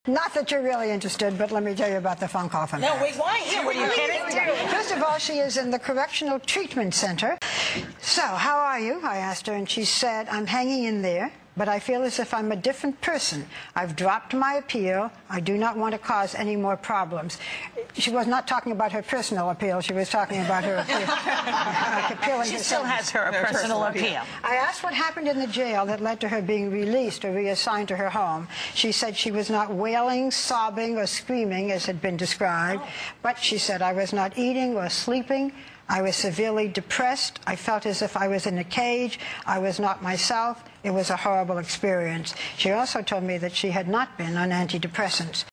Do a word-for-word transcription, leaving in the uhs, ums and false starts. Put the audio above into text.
Not that you're really interested, but let me tell you about the phone call from No, her. wait, why? Yeah, what are you kidding? First of all, she is in the Correctional Treatment Center. So, how are you? I asked her, and she said, I'm hanging in there, but I feel as if I'm a different person. I've dropped my appeal. I do not want to cause any more problems. She was not talking about her personal appeal. She was talking about her appeal. uh, appealing She to still sentence. has her personal appeal. I asked what happened in the jail that led to her being released or reassigned to her home. She said she was not wailing, sobbing, or screaming, as had been described, oh. but she said, I was not eating or sleeping. I was severely depressed. I felt as if I was in a cage. I was not myself. It was a horrible experience. She also told me that she had not been on antidepressants.